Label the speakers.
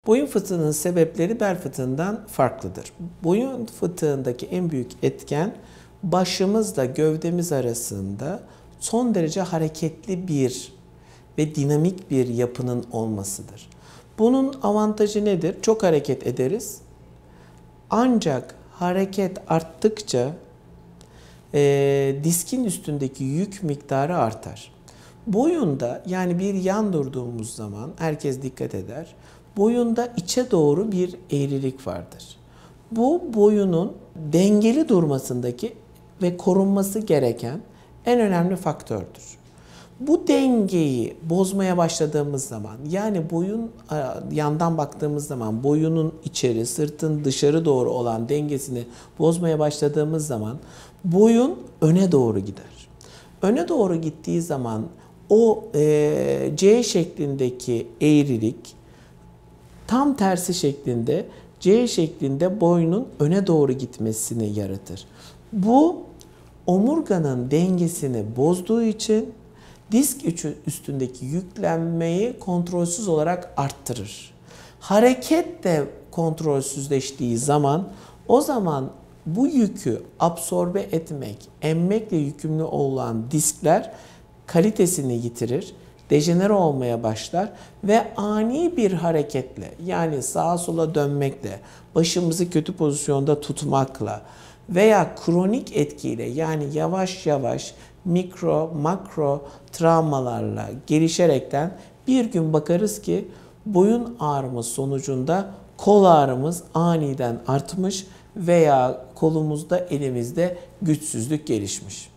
Speaker 1: Boyun fıtığının sebepleri bel fıtığından farklıdır. Boyun fıtığındaki en büyük etken başımızla gövdemiz arasında son derece hareketli bir ve dinamik bir yapının olmasıdır. Bunun avantajı nedir? Çok hareket ederiz. Ancak hareket arttıkça diskin üstündeki yük miktarı artar. Boyunda, yani bir yan durduğumuz zaman herkes dikkat eder. Boyunda içe doğru bir eğrilik vardır. Bu boyunun dengeli durmasındaki ve korunması gereken en önemli faktördür. Bu dengeyi bozmaya başladığımız zaman, yani boyun yandan baktığımız zaman boyunun içeri, sırtın dışarı doğru olan dengesini bozmaya başladığımız zaman boyun öne doğru gider. Öne doğru gittiği zaman o C şeklindeki eğrilik tam tersi şeklinde C şeklinde boynun öne doğru gitmesini yaratır. Bu omurganın dengesini bozduğu için disk üstündeki yüklenmeyi kontrolsüz olarak arttırır. Hareket de kontrolsüzleştiği zaman o zaman bu yükü absorbe etmek, emmekle yükümlü olan diskler kalitesini yitirir, dejenere olmaya başlar ve ani bir hareketle, yani sağa sola dönmekle, başımızı kötü pozisyonda tutmakla veya kronik etkiyle, yani yavaş yavaş mikro, makro travmalarla gelişerekten bir gün bakarız ki boyun ağrımız sonucunda kol ağrımız aniden artmış veya kolumuzda, elimizde güçsüzlük gelişmiş.